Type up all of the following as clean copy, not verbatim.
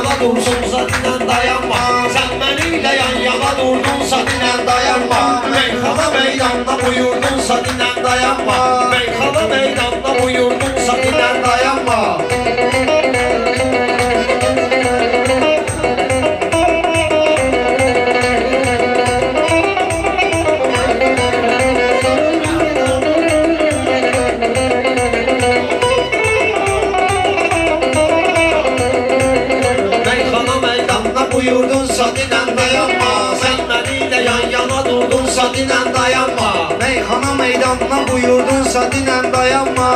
yana dursunsa dinən dayanma. Sən mənimlə yan yana durdunsa dinən dayanma. Meyxana meydanda buyurdunsa dinən dayanma. Meyxana meydanda buyurdunsa dinən dayanma. Buyurdunsa dinən dayanma. Sən mənimlə yan yana durdunsa dinən dayanma. Meyxana meydanına buyurdunsa dinən dayanma.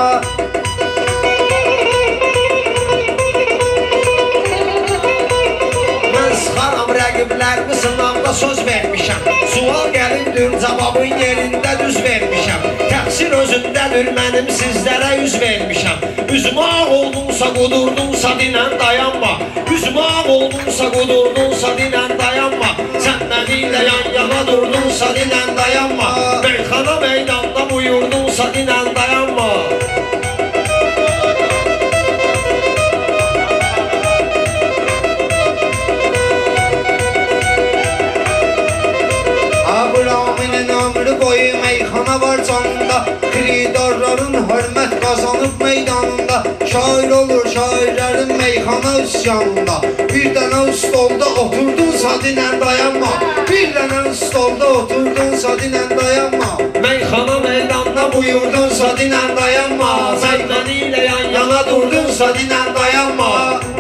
Mən sıxaram rəqiblərimi sınavda söz vermişəm. Sual gəlindir cavabın yerində düz vermişəm. Təqsir özündədir mənim sizlərə yüz vermişəm. Üzümə ağ oldunsa qudurdunsa dinən dayanma. Üzümə ağ oldunsa qudurdunsa dinən dayanma. Sən mənimlə yan yana durdunsa dinən dayanma. Meyxana meydanda buyurdunsa dinən dayanma. Abrahminin ömrü boyu meyxana var canında. Xiridarların hörmət qazanıb meydanında. Şair olur şairlərin meyxana üsyanında. Bir dənə stolda oturdunsa dinən dayanma. Bir dənə stolda oturdunsa dinən dayanma. Meyxana meydanda buyurdunsa dinən dayanma. Sən mənimlə yan yana durdunsa dinən dayanma.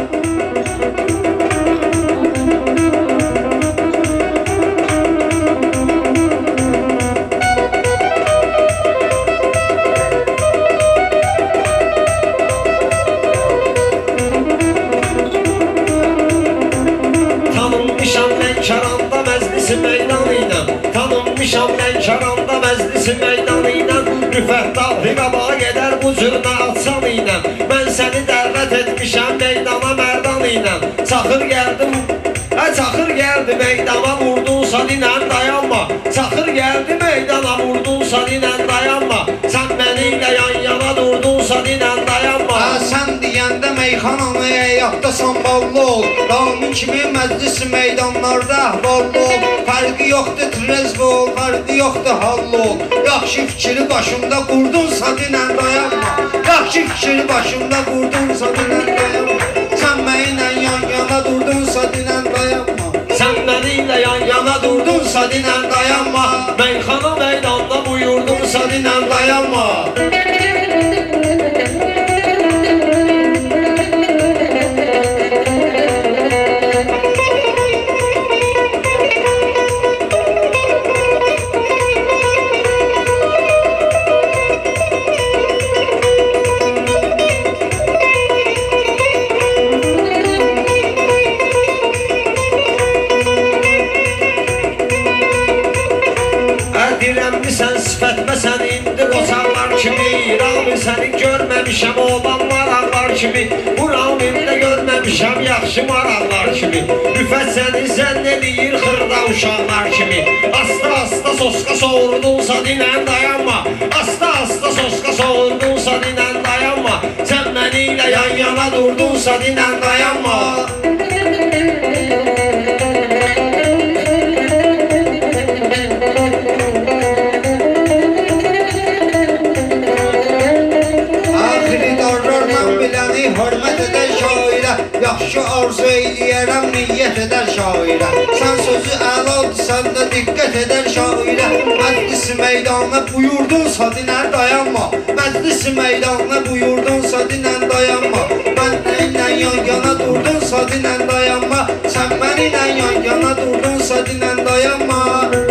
Tanınmışam Lənkəranda məclisi meydanı ilə. Rüfətdar qabağa gedər bu cürmə atsan ilə. Mən səni dəvət etmişəm meydana mərdan ilə. Çaxır gəldi meydana vurdunsa dinən dayanma. Çaxır gəldi meydana vurdunsa dinən dayanma. Sən mənimlə yan yana durdunsa dinən dayanma. Sən deyəndə meyxananı həyatda samballı ol. Ramin kimi məclis meydanlarda əhvallı ol. Fərqi yoxdur trezv ol, fərqi yoxdur hallı ol. Yaxşı fikri başımda qurdunsa dinən dayanma. Yaxşı fikri başımda qurdunsa dinən dayanma. Sən mənimlə yan yana durdunsa dinən dayanma. Sən mənimlə yan yana durdunsa dinən dayanma. Meyxana meydanda buyurdunsa dinən dayanma. Dirənmisən sifətmə sən indi qoçaqlar kimi. Rami səni görməmişəm olan maraqlar kimi. Bu Ramində görməmişəm yaxşı maraqlar kimi. Rüfət səni zənn edir xırda uşaqlar kimi. Asta asta soska soğurdunsa dinən dayanma. Asta asta soska soğurdunsa dinən dayanma. Sən mənimlə yan yana durdunsa dinən dayanma. Hörmət edər şairə, yaxşı arzu eyləyərəm, niyyət edər şairə. Sən sözü əladır, sən də diqqət edər şairə. Məclisi meydana buyurdunsa dinən dayanma. Məclisi meydana buyurdunsa dinən dayanma. Mənimlə yan yana durdunsa dinən dayanma. Sən mənimlə yan yana durdunsa dinən dayanma.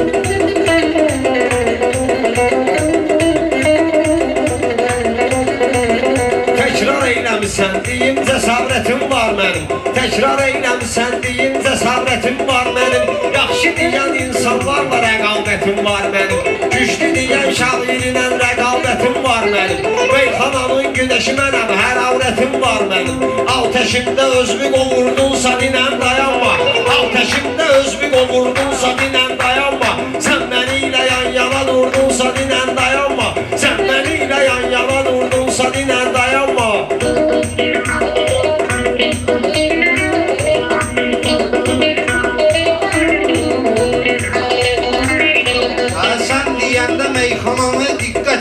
Sən deyim cəsarətim var mənim. Təkrar eyləmsən deyim cəsarətim var mənim. Yaxşı deyən insanlarla rəqabətim var mənim. Güclü deyən şairinlə rəqabətim var mənim. Meyxananın güneşi mənəm, hərarətim var mənim. Ateşimdə özümü qovurdunsa dinən dayanma. Ateşimdə özümü qovurdunsa dinən dayanma. Sən mənimlə yan yana durdunsa dinən dayanma. Sən mənimlə yan yana durdunsa dinən dayanma.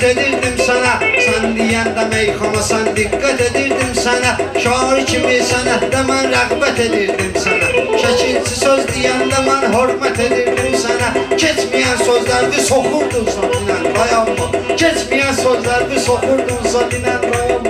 edirdim sana. Sən deyəndə meyxana sən diqqət edirdim sənə. Şair kimi sənətdə mən rəğbət edirdim sənə. Şəkilçi söz deyəndə mən hörmət edirdim sənə. Keçməyən sözlərdi soxurdun sadinən dayanma. Keçməyən sözlərdi soxurdun sadinən dayanma.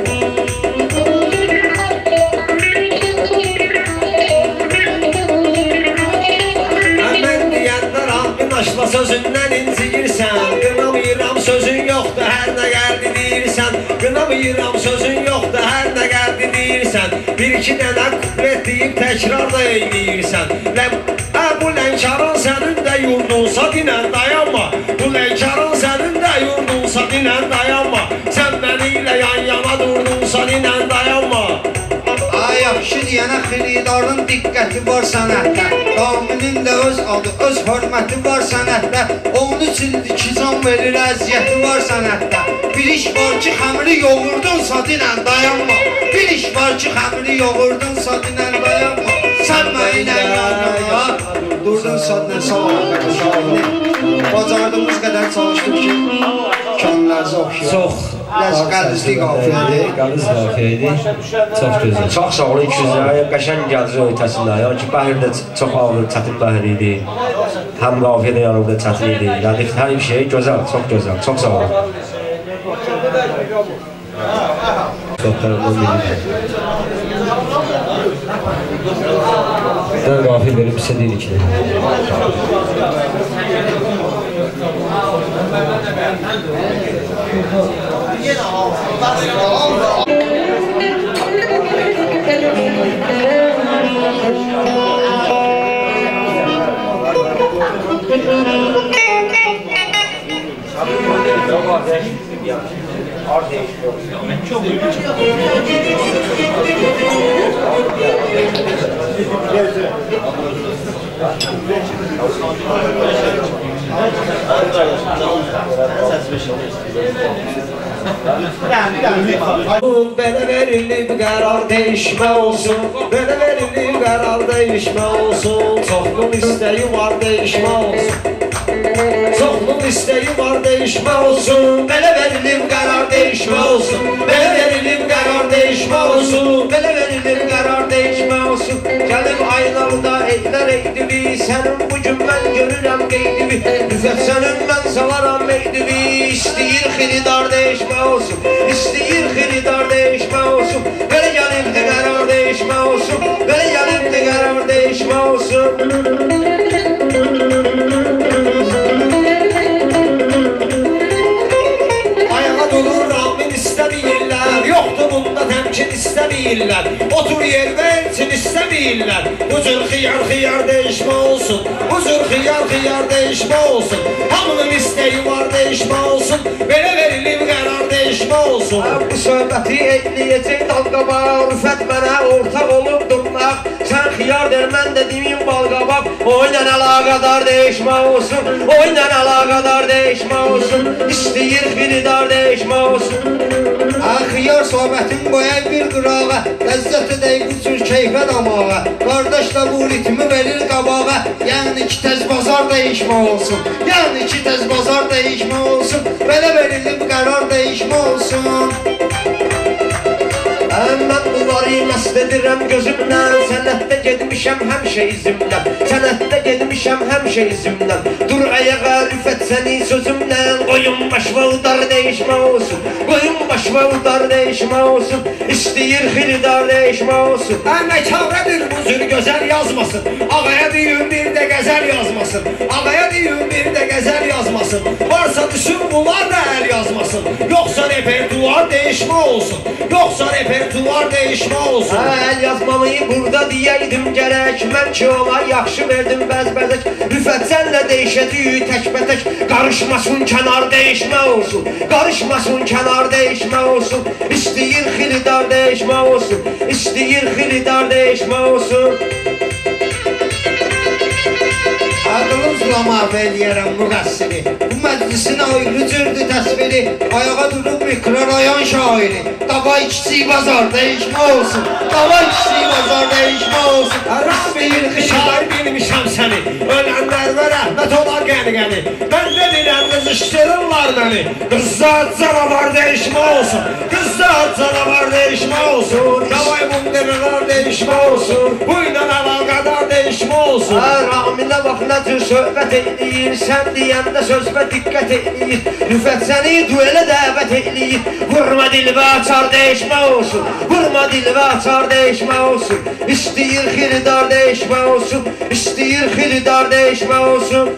Aşla sözündən inciyirsən, qınamayıram sözün yoxdur, hər nə gəldi deyirsən. Qınamayıram sözün yoxdur, hər nə gəldi deyirsən. Bir-iki dənə kuplet deyib təkrar da eyləyirsən. Bu lənkarın sənin də yurdunsa dinən dayanma. Bu lənkarın sənin də yurdunsa dinən dayanma. Sən məni ilə yan yana durdunsa dinən dayanma. Yaxşı deyənə xilidarın diqqəti var sənətdə. Raminin də öz adı, öz hörməti var sənətdə. 13 ildir ki can verir, əziyyəti var sənətdə. Bir iş var ki xəmiri yoğurdunsa dinən dayanma. Bir iş var ki xəmiri yoğurdunsa dinən dayanma. Sən mənə yanına durdunsa dinən sağ ol. Bacardığımız qədər çalışdım ki könüllərinizi oxuyaq. Çox qəlizli qafiyədir. Qəliz qafiyədir. Çox gözəl. Çox sağ olun ikizlərə. Qəşəng gəldi ötəsində. Yəni ki, bəhir də çox ağır, çətin bəhir idi. Həm qafiyə də yanımda çətin idi. Yəni hər şey gözəl, çox gözəl. Çox sağ olun. Çox tərəfdən bilir. Dən qafiyə verib bizə deyirik ki. Belə verilib qərar değişmə olsun. Belə verilib qərar değişmə olsun. Çoxluğun istəyi var değişmə olsun. Çoxluğun istəyi var değişmə olsun. Belə verilib qərar değişmə olsun. Belə verilib qərar değişmə olsun. Belə verilib qərar değişmə olsun. Gəlib aynalıda eylər eydivi. Sənin bugün mən görürəm qeydivi. Düzət sənin mən salaram eydivi. İstəyir xilidar değişmə olsun. İstəyir xilidar değişmə olsun. Belə gəlibdi qərar değişmə olsun. Belə gəlibdi qərar değişmə olsun. Ayağa durur ramin istəməyirlər. Yoxdur bunda təmkin istəməyirlər. Otur yer versin istəməyirlər. Bu cür xiyar değişmə olsun. Bu cür xiyar değişmə olsun. Hamının istəyi var değişmə olsun. Belə verilib qərar değişmə olsun. Bu söhbəti ekləyəcək dalqabaq. Rüfət mənə ortaq olub durmaq. Sən xiyar der, mən də demeyim balqabaq. Oyla əlaqədar değişmə olsun. Oyla əlaqədar değişmə olsun. İstəyir xilidar değişmə olsun. Xiyar söhbətin qoyaq bir qırağa. Ləzzət edək bu cür keyfə damağa. Qardaş da bu ritmi verir qabağa. Yəni ki tez bazar değişmə olsun. Yəni ki tez bazar değişmə olsun. Belə verilib qərar değişmə olsun. Mən bunları məst edirəm gözümdən. Sənətdə gedmişəm həmişə izimdən. Sənətdə gedmişəm həmişə izimdən. Dur ayağa rüfət sənin sözümdən. Qoyun baş və udar değişmə olsun. Qoyun baş və udar değişmə olsun. İstəyir xilidar değişmə olsun. Məkabədir bu cür gözəl yazmasın. Ağaya deyim bir də qəzəl yazmasın. Ağaya deyim bir də qəzəl yazmasın. Varsa düşün bunlar da əl yazmasın. Yoxsa repertuar değişmə olsun. Yoxsa repertuar değişmə olsun. Əl yazmalıyı burada deyəydim gərək. Mən ki ona yaxşı verdim bəzbəzək. Rüfət sənlə değişəcəyik təkbətək. Qarışmasın kənar değişmə olsun. Qarışmasın kənar değişmə olsun. İstəyir xilidar değişmə olsun. İstəyir xilidar değişmə olsun. Adınızla məhv eləyərəm müqəssiri. Bu məclisin ayrı cürdü təsviri. Ayağa durub mikrar ayan şairi. Davay kiçik bazar değişmə olsun. Davay kiçik bazar değişmə olsun. Rəbbiyir şair bilmişəm səni. Ölənlər və rəhmət olar qəni-qəni. Mən də deyirəm qızı Yığışdırırlar məni. Qızlar canavar değişmə olsun. Qızlar canavar değişmə olsun. Davay bunlarlar değişmə olsun. Bu ilə əlaqədar değişmə olsun. Raminə bax nə cür söhbət eləyir. Sən deyəndə sözümə diqqət eləyir. Rüfət səni duelə dəvət eləyir. Vurma dil və açar değişmə olsun. Vurma dil və açar değişmə olsun. İstəyir xiridar değişmə olsun. İstəyir xiridar değişmə olsun.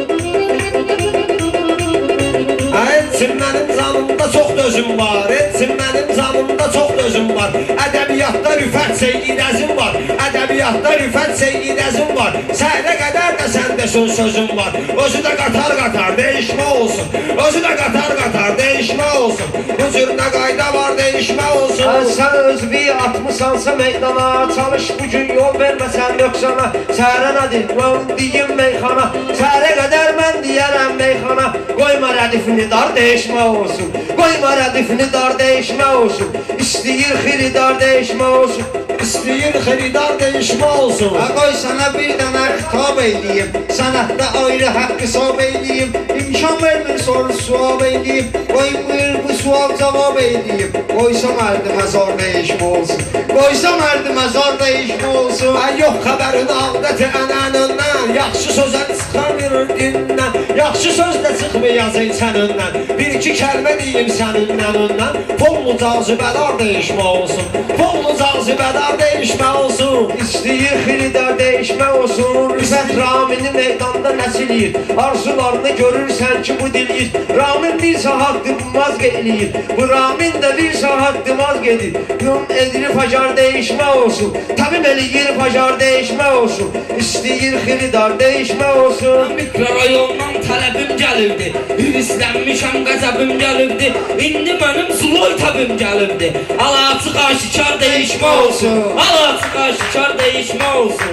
Etsin mənim canımda çox dözüm var. Etsin mənim canımda çox dözüm var. Ədəbiyyatda Rüfət Seyyidəzim var. Ədəbiyyatda Rüfət Seyyidəzim var. Səhərə qədər də səndə sözüm var. Özü də qatar değişmə olsun. Özü də qatar değişmə olsun. Bu cür nə qayda var değişmə olsun. Sən öz bir atmısansa meydana. Çalış bugün yol verməsən yoxsana. Səhərə nədir mən deyim meyxana. Səhərə qədər mən deyərəm meyxana. Qoyma rədifini dar değişmə olsun. Qoyma rədifini dar değişmə olsun. İstəyir xiridar değişmə olsun. İstəyir xiridar değişmə olsun. Qoy sana bir dənə xitab eyləyim. Sənətdə ayrı haqq hesab eyləyim. İmkan vermir soru sual eyləyim. Qoymur bu sual cavab eyləyim. Qoysa mərdimə zor değişmə olsun. Qoysa mərdimə zor değişmə olsun. Yox xəbərin adəti ənənəndən. Yaxşı sözə çıxamır dindən. Yaxşı söz də çıxmayacaq sənindən. Bir iki kəlmə deyim sənindən öndən. Pollu cazibədar değişmə olsun. Pollu cazibədar değişmə olsun. İstəyir xiridar değişmə olsun. Rüfət Ramini meydanda nəsiliyir. Arzularını görürsən ki bu dilir. Ramin bir saat dinmaz eləyir. Bu Ramin də bir saat dinmaz gedir. Gün edir facar değişmə olsun. Təbim eləyir facar değişmə olsun. İstəyir xiridar değişmə olsun. Mikrorayondan tələbim gəlirdi. Hürislənmişəm qəzəbim gəlirdi. İndi mənim zloy təbim gəlirdi. Al-açıq aşikar değişmə olsun. Al-açıq aşikar değişmə olsun.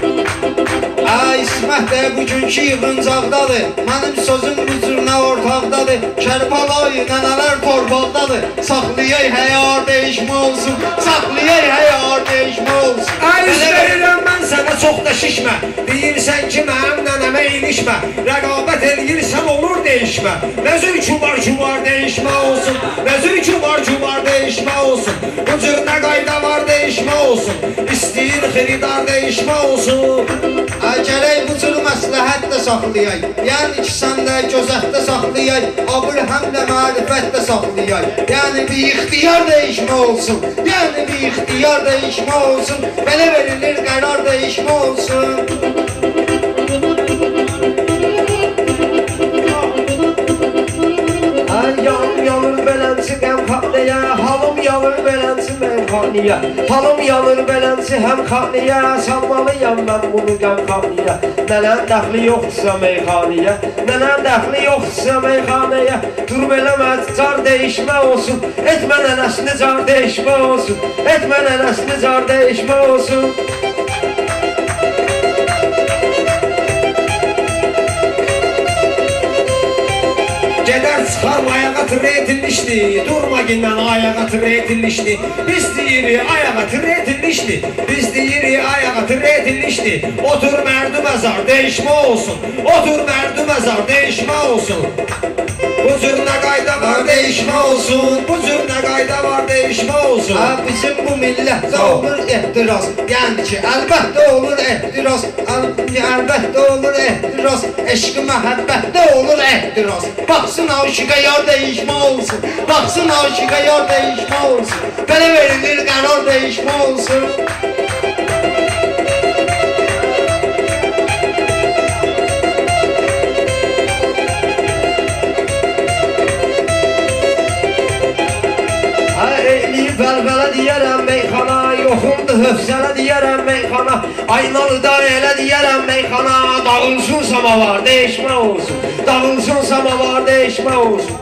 İsmət də bugünkü yığıncaqdadır. Mənim sözüm bu cürünə ortaqdadır. Kərbalayı nənələr torpaqdadır. Saxlayay həyar değişmə olsun. Saxlayay həyar değişmə olsun. İstəyirəm mən sənə çox da şişmə. Deyirsən ki mənim nənəmə ilişmə. Rəqabət eləyirsən olur değişmə. Nəzir kübar değişmə olsun. Nəzir kübar değişmə olsun. Bu cür nə qayda var değişmə olsun. İstəyir xiridar değişmə olsun. Gərək bu cür məsləhət də saxlayay. Yəni ki sən də gözətdə saxlayay. Abır həm də mərifət də saxlayay. Yəni bir ixtiyar değişmə olsun. Yəni bir ixtiyar değişmə olsun. Belə verilir qərar değişmə olsun. Yanır belənsi qəmxaniyə. Halım yanır belənsi məmxaniyə. Halım yanır belənsi həmxaniyə. Salmalıyam mən bunu qəmxaniyə. Nənən dəxli yoxdursa meyxaniyə. Nənən dəxli yoxdursa meyxaniyə. Dur beləməz car değişmə olsun. Etmə nənəsini car değişmə olsun. Etmə nənəsini car değişmə olsun. Gedər çıxar ayağa tırretilmişdi. Durma gündən ayağa tırretilmişdi. Biz deyirik ayağa tırretilmişdi. Biz deyirik ayağa tırretilmişdi. Otur mərdü məzar değişmə olsun. Otur mərdü məzar değişmə olsun. Bu cür nə qayda var değişmə olsun. Bu cür nə qayda var değişmə olsun. Bizim bu millətdə olur ehtiraz. Yəni ki əlbəttə olur ehtiraz. Əlbəttə olur ehtiraz. Eşq-i məhəbbətdə olur ehtiraz. Baxsın aşıqa yar değişmə olsun. Baxsın aşıqa yar değişmə olsun. Belə verilir qərar değişmə olsun. Vəlvələ deyərəm meyxana, yoxumdur hövsələ deyərəm meyxana. Aynalıda elə deyərəm meyxana. Dağılsın samavar değişmə olsun. Dağılsın samavar değişmə olsun.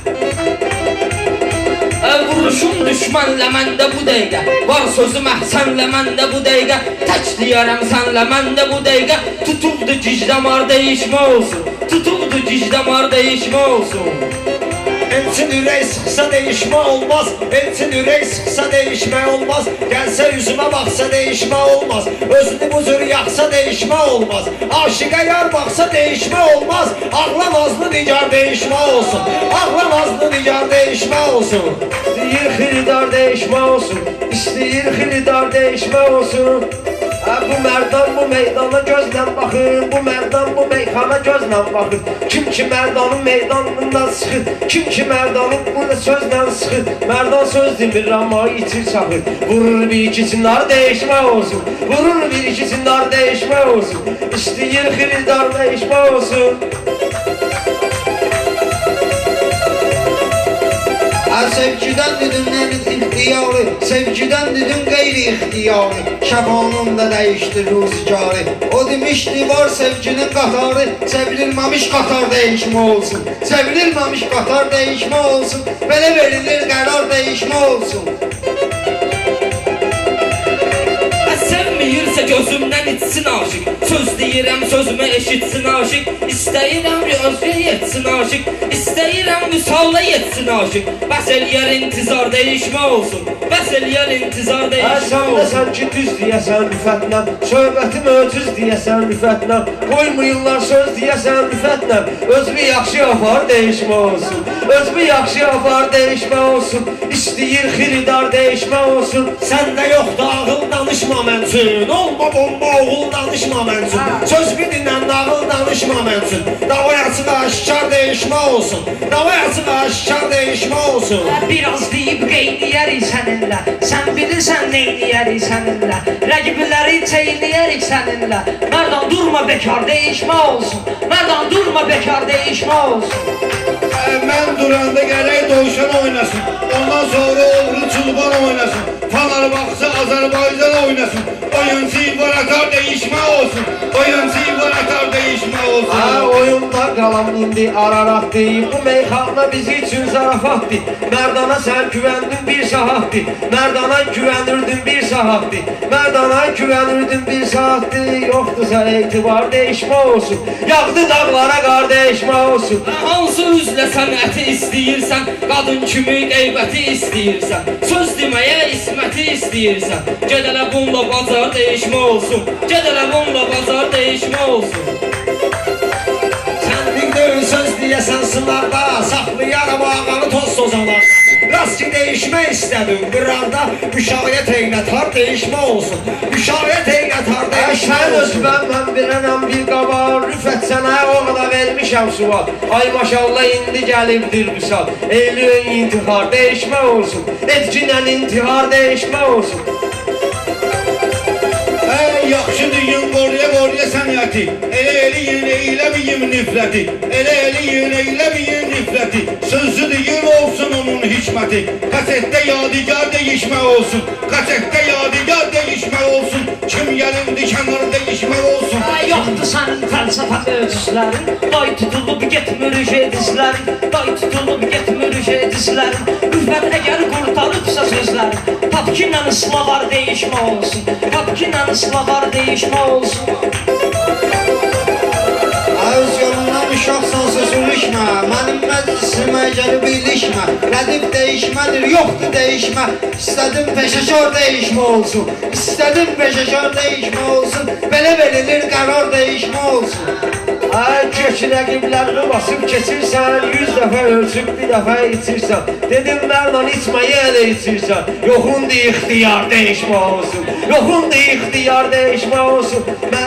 Vuruşum düşmənlə məndə bu dəqiqə. Var sözüm əhsənlə məndə bu dəqiqə. Tək deyərəm sənlə məndə bu dəqiqə. Tutubdu gicdamar değişmə olsun. Tutubdu gicdamar değişmə olsun. Elçin ürək sıxsa değişmə olmaz. Elçin ürək sıxsa değişmə olmaz. Gəlsə yüzümə baxsa değişmə olmaz. Özünü bu cür yaxsa değişmə olmaz. Aşıqa yar baxsa değişmə olmaz. Ağlamazlı nigar değişmə olsun. Ağlamazlı nigar değişmə olsun. İstəyir xilidar değişmə olsun. İstəyir xilidar değişmə olsun. Bu mərdan bu meydana gözlə baxır. Bu mərdan bu meyxana gözlə baxır. Kim ki mərdanın meydanından sıxır. Kim ki mərdanın burada sözlə sıxır. Mərdan söz demir amma içir çaxır. Vurur bir ikisindən değişmə olsun. Vurur bir ikisindən değişmə olsun. İstəyir xilidar değişmə olsun. Sevgiden düdün ihtiyarı, sevgiden düdün gayri ihtiyarı. Şafanın da değişti rüzgarı. O demişti var sevginin qatarı. Sevililmemiş qatar değişme olsun. Sevililmemiş qatar değişme olsun. Böyle verilir karar değişme olsun. Sevməyirsə gözümdən içsin aşıq. Söz deyirəm sözümü eşitsin aşıq. İstəyirəm özgə yetsin aşıq. İstəyirəm vüsalla yetsin aşıq. Bəs eləyər intizar değişmə olsun. Bəs eləyər intizar değişmə olsun. Sən ki düz deyəsən rüfətlə. Söhbətim öcüz deyəsən rüfətlə. Qoymuyurlar söz deyəsən rüfətlə. Özümü yaxşı apar değişmə olsun. Özümü yaxşı apar değişmə olsun. İstəyir xilidar değişmə olsun. Səndə yoxdur ağıl danışma mən üçün. Olma bomba oğul danışma mən üçün. Söz bildindən nağıl danışma mən üçün. Davay açıq aşkar değişmə olsun. Davay açıq aşkar değişmə olsun. Biraz deyib qeyniyərik səninlə. Sən bilirsən neyniyərik səninlə. Rəqibləri çeyniyərik səninlə. Mərdan durma bekar değişmə olsun. Mərdan durma bekar değişmə olsun. Mən duranda gərək dovşan oynasın. Ondan sonra oğlu çulban oynasın. Fanar baxsa Azərbaycan oynasın. Oyuncu imperator değişmə olsun. Oyuncu imperator değişmə olsun. Oyunda qalan indi Ararat deyib. Bu meyxana bizi üçün zarafatdır. Mərdana sən güvəndin bir saatdir. Mərdana güvənirdin bir saatdir. Mərdana güvənirdin bir saatdir. Yoxdursa etibar değişmə olsun. Yağdı dağlara qar değişmə olsun. Hansı üzlə sənəti istəyirsən, qadın kimi qeybəti istəyirsən, söz deməyə isməti istəyirsən, gedələ bununla bazar değişmə olsun, gedələ bununla bazar değişmə olsun. Sən bir deyil söz deyəsən sınarda, saxlayaram ağanı toz tozalarda. Rast ki değişmək istədim bir anda, müşahiyyət eylətar değişmə olsun, müşahiyyət eylətar değişmə Sən olsun. özbən mən bilənəm bir qabar, rüfət sənə o qədər vermişəm sual. Ay maşallah indi gəlibdir misal, eylün intihar değişmə olsun, etkinən intihar değişmə olsun. Yaxşı düyün qoruya sənəti. Elə eləyin eyləməyin nifrəti. Elə eləyin eyləməyin nifrəti. Sözü deyir olsun onun hikməti. Kasetdə yadigar değişmə olsun. Kasetdə yadigar değişmə olsun. Kim gəlindi kənar değişmə olsun. Yoxdur sənin fəlsəfə mövcusların. Day tutulub getmir jedislərin. Day tutulub getmir jedislərin. Ürfət əgər qurtarıbsa sözlərin. Tapkinlə ıslahar değişmə olsun. Tapkinlə ıslahar değişmə olsun. Öz yolundan uşaqsan sözülüşmə. Mənim məclisimə gəlib ilişmə. Rədif değişmədir, yoxdur değişmə. İstədim peşəkar değişmə olsun. İstədim peşəkar değişmə olsun. Belə verilir qərar değişmə olsun. Keç rəqiblərini basıb keçirsən, 100 dəfə ölçüb bir dəfə içirsən. Dedim Mərdan içməyə elə içirsən. Yoxundur ixtiyar değişmə olsun. Yoxundur ixtiyar değişmə olsun.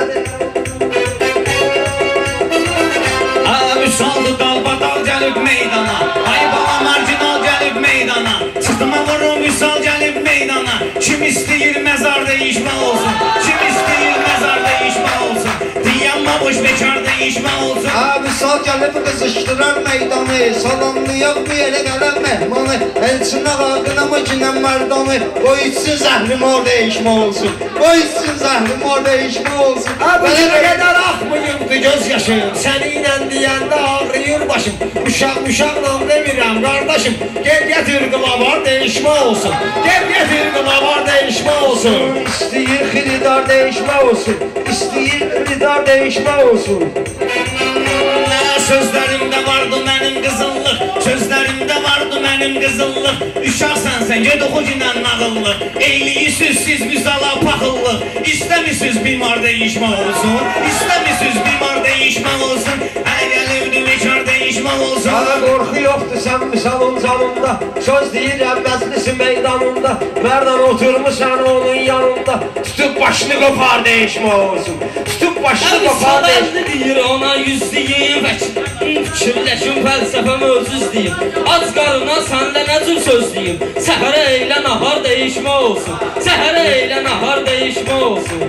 Müsaldı dalbadal gəlib meydana. Ay bala marginal gəlib meydana. Çıxdıma vurum müsal gəlib meydana. Kim istəyir məzar değişmə olsun. Kim istəyir məzar değişmə olsun. Diyanma boş bekar değişmə olsun. Müsal gəlib qızışdırar meydanı. Salamlayaq bu yerə gələn mehmanı. Elçinə qadına mı kinən mərdanı. O içsin zəhrimar değişmə olsun. O içsin zəhrimar değişmə olsun. Bu yerə qədər axmıyımdı göz yaşım. Səninlə deyəndə ağrıyır başım. Uşaqla demirəm qardaşım. Gel getir qılavar değişmə olsun. Gel getir qılavar değişmə olsun. İstəyir xilidar değişmə olsun. İstəyir xilidar değişmə olsun. Sözlərimdə vardı mənim qızıllıq, sözlərimdə vardı mənim qızıllıq. Uşaqsan sən, ged oxu ginən nağıllıq, eyliyi süzsiz müzala paxıllıq. İstəmisiniz bimar dəyişmək olsun, İstəmisiniz bimar dəyişmək olsun, hələ gəlibdi bekar dəyişmək olsun. Hələ qorxu yoxdur sən misalın canında, söz deyirəm məclisi meydanında, mərdan oturmuşsan onun yanında, tutub başını qopar dəyişmək olsun, tutub başını qopar dəyişmək olsun. Deyir ona yüz deyim, fikirləşim fəlsəfəm özüz deyim. Ac qarına səndə nə cür söz deyim, səhərə eylə nahar dəyişmə olsun, səhərə eylə nahar dəyişmə olsun.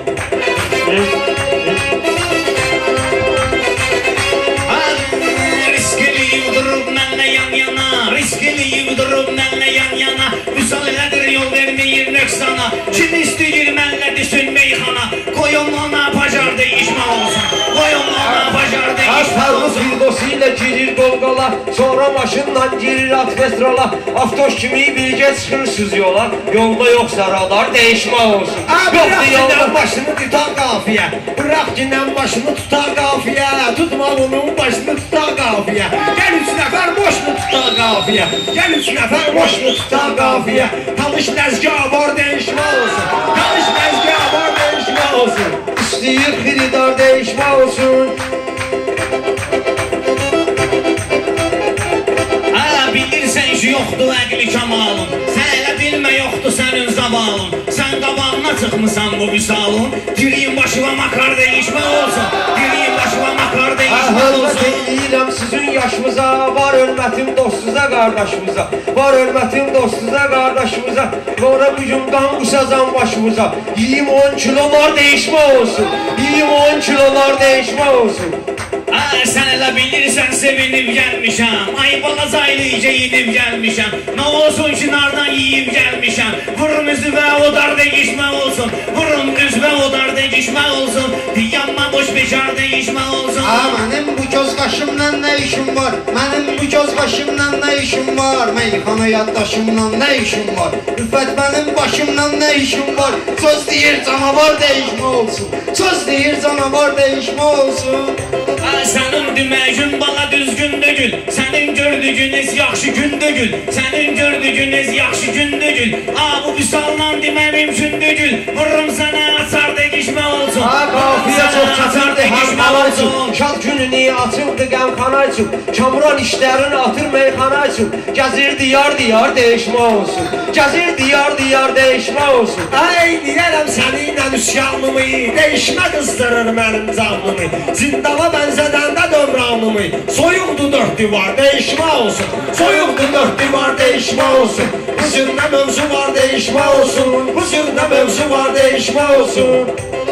Risk eləyib durub mənlə yan yana, risk eləyib durub mənlə yan yana, Vüsal elədir yol verməyir nöqsana, kim istəyir mənlə düşün meyxana, qoyun ona bacar dəyişmə olsun, qoyun ona bacar dəyişmə olsun. Fildosu ilə girir qolqala, sonra maşınla girir atmetrola, avtoş kimi bilgə çıxırsız yola, yolda yoxsa radar dəyişmə olsun. Bırak ginən başını tutar qafiyə, bırak ginən başını tutar qafiyə, tutma onun başını tutar qafiyə, gəl 3 nəfər boşunu tutar qafiyə, gəl 3 nəfər boşunu tutar qafiyə, tanış nəzgah var dəyişmə olsun, tanış nəzgah var dəyişmə olsun. İstəyir xiridar dəyişmə olsun. Bilirsən ki, yoxdur əqli kamalın, sən elə bilmə yoxdur sənin zavalın, sən qabağına çıxmısan bu vüsalın, giriyim başıma makar dəyişmə olsun, giriyim başıma makar dəyişmə olsun. Hörmət edirəm sizin yaşımıza, var hörmətim dostuza, qardaşımıza, var hörmətim dostuza, qardaşımıza, sonra bugün qan qusacam başımıza, yiyim 10 kilolar dəyişmə olsun, yiyim 10 kilolar dəyişmə olsun. Sən elə bilirsən sevinib gəlmişəm, ay balazaylıca inib gəlmişəm, nə olsun ki nardan yiyib gəlmişəm, vurum üzvə odar dəyişmə olsun, vurum üzvə odar dəyişmə olsun, yanma boş bekar dəyişmə olsun. Mənim bu göz qaşımla nə işim var, mənim bu göz qaşımla nə işim var, meyxana yaddaşımla nə işim var, Rüfət mənim başımla nə işim var, söz deyir canavar dəyişmə olsun, söz deyir canavar dəyişmə olsun. Sənin deməyün bana düzgün dögül, sənin gördüyünüz yaxşı gün dögül, sənin gördüyünüz yaxşı gün dögül, bu vüsalla demə mümkün dögül, vururum sənə açar dəyişmə olsun. Qafiyə çox çatar dəyişmə olsun, şad gününü açıldı qəmxana üçün, Kamuran işlərin atır meyxana üçün, gəzir diyar diyar dəyişmə olsun, gəzir diyar diyar dəyişmə olsun. Ay deyərəm səninlə üsyanımı, dəyişmə qızdırır mənim canımı, zindana bənzədən də dövranımı, soyuqdur 4 divar dəyişmə olsun, soyuqdur 4 divar dəyişmə olsun, bu zürdə mövzu var dəyişmə olsun, bu zürdə mövzu var dəyişmə olsun.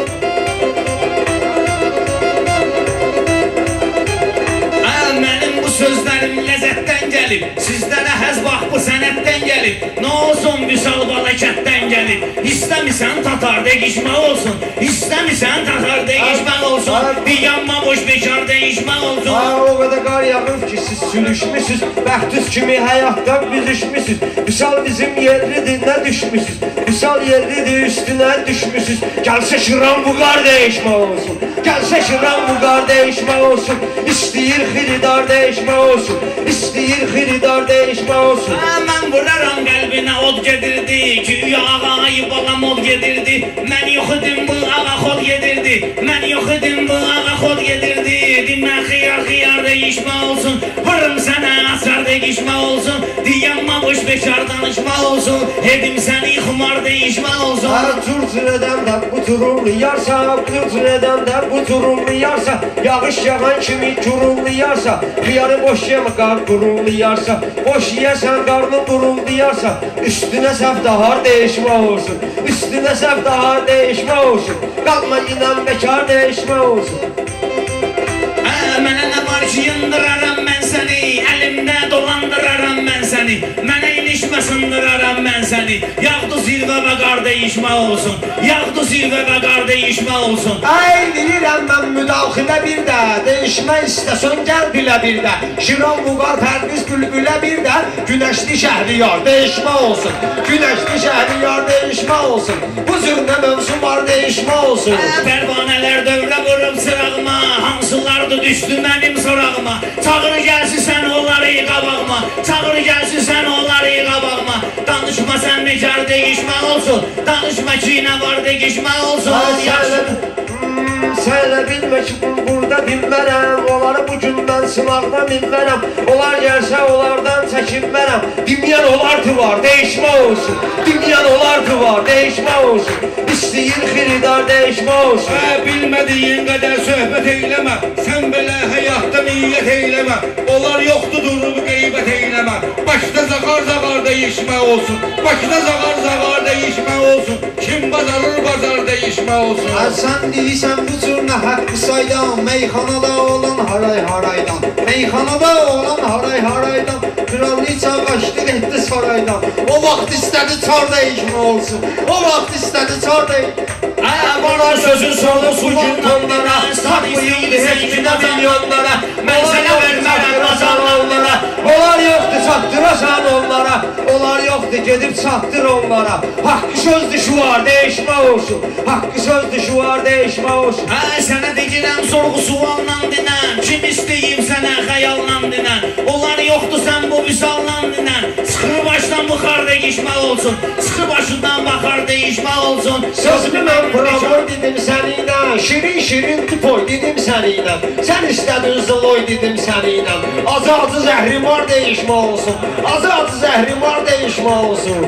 Mənim bu sözlərim ləzzətdən gəlib, sizlərə həz bax bu sənətdən gəlib, nə olsun vüsal balakətdən gəlib, İstəmisən tatar dəyişmə olsun, İstəmisən tatar dəyişmə olsun, yanma boş bekar dəyişmə olsun. O qədər qar yağıb ki siz sürüşmüsünüz, bəxtüz kimi həyatdan büzüşmüsünüz, vüsal bizim yerlidir nə düşmüsünüz, vüsal yerlidir üstünə düşmüsünüz, gəlsə şıran bu qar dəyişmə olsun, gəlsə şıran bu qar dəyişmə olsun, İstəyir xiridar dəyişmə olsun, İstəyir xiridar dəyişmə olsun. Mən vuraram qəlbinə od gedirdi, güya ağayı balam od gedirdi, mən yox idim bu ağa xod gedirdi, mən yox idim bu ağa xod gedirdi, demə xiyar xiyar dəyişmə olsun, vurum sənə açar dəyişmə olsun, diyanma boş bekar danışma olsun, edim səni xumar dəyişmə olsun. Cür edən də bu turumlayarsa, cür edən də bu turumlayarsa, yağış yağan kimi gurullayarsa, xiyarı boş yemə qar gurullayarsa, boş yiyəsən qarnın gurullayarsa, üstünə səf dahar dəyişmə olsun, üstünə səf dahar dəyişmə olsun, qalma inən bekar dəyişmə olsun. Mənə nə var ki yındıraram mən səni, əlimdə dolandıraram mən səni, mənə iniş Dəyişməsindirərəm mən səni. Yağdı zirvə və qar dəyişmə olsun. Yağdı zirvə və qar dəyişmə olsun. Ay deyirəm mən müdaxilə bir də, değişmək istəsən gəl bilə bir də. Şiran Vüqar Pərviz Bülbülə bir də, Günəşli Şəhriyar değişmə olsun. Günəşli Şəhriyar değişmə olsun. Bu zürnə mövzu var değişmə olsun. Pərvanələr dövrə vurub sırağıma, hansılardı düşdü mənim sorağıma. Çağır gəlsin sən onları qabağıma, çağır gəlsin sən onları qabağıma. Danışma sən necər değişmə olsun, danışma ki nə var değişmə olsun. Sən elə bilmə ki burada bilmərəm, onları bu gün mən sınaqdan bilmərəm. Onlar gəlsə onlardan çəkinmərəm. Bilməyən olardı var, değişmə olsun. Bilməyən olardı var, değişmə olsun. İstəyir xiridar değişmə olsun. Bilmədiyin qədər söhbət eyləmə, sən belə həyatda niyyət eyləmə. Onlar yoxdur durub qeybət eyləmə. Başda zağar değişmə olsun. Başda zağar değişmə olsun. Kim bazarır bazar değişmə olsun. Sən deyirsən bu cür nə haqqı saydan, meyxanada olan haray haraydan. Meyxanada olan haray haraydan, kraliça qaçdı getdi saraydan. O vaxt istədi çar değişmə olsun. O vaxt istədi çar değişmə. Bana sözün sonu su onlara, satmayın hekimine milyonlara. Mən sənə vermərəm bazar onlara. Onlar yoxdur çatdırasan onlara. Onlar yoxdur gedib çatdır onlara. Haqqı sözdür şu var değişmə olsun. Haqqı sözdür şu var değişmə olsun. Sənə deyirəm sorğu sualla dinən, kim istəyib sənə xəyalla dinən. Onlar yoxdur sən bu visalla dinən. Sıxır başdan buxar değişmə olsun. Sıxır başından baxar değişmə olsun. Sözümü mən provor dedim səninlə, şirin şirin tupoy dedim səninlə. Sən istədin zıloy dedim səninlə. Azad zəhrimar değişmə olsun. Azad zəhrimar değişmə olsun.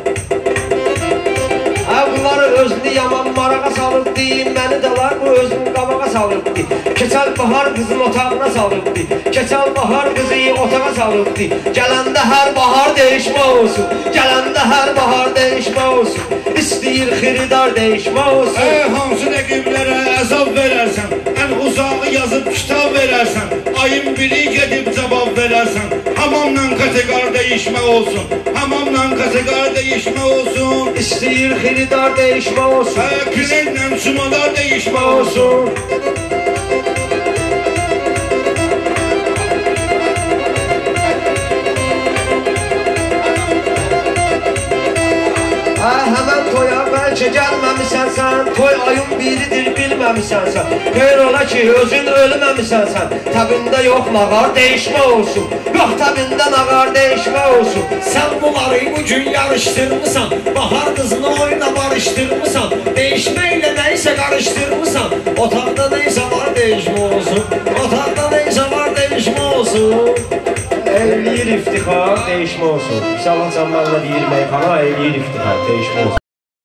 Bunları özünü yaman marağa salıbdı, məni dalar bu özünü qabağa salıbdı. Keçəl bahar qızın otağına salıbdı, keçəl bahar qızı otağa salıbdı. Gələndə hər bahar değişmə olsun, gələndə hər bahar değişmə olsun. İstəyir xiridar değişmə olsun. Hansı rəqiblərə əzab verərsən, ən uzağı yazıb kitab verərsən, ayın biri gedib cavab verərsən. Hamamla kateqar değişmə olsun, hamamla kateqar değişmə olsun. İstəyir xiridar değişmə olsun. Klientlə sumalar değişmə olsun. Həmən toya bəlkə gəlməmisən sən, toy ayın biridir bilməmisən sən. Xeyr ola ki özün ölməmisən sən, təbində yox nağar değişmə olsun. Yox təbində nağar değişmə olsun. Sən bunları bugün yarışdırmısan, bahar qızını oyuna barışdırmısan. Değişməklə nəysə qarışdırmısan. Otaqda nəysə var değişmə olsun. Otaqda nəysə var değişmə olsun. Eləyir iftixar değişmə olsun. İnşallah canlarla deyir meyxana eləyir iftixar değişmə olsun.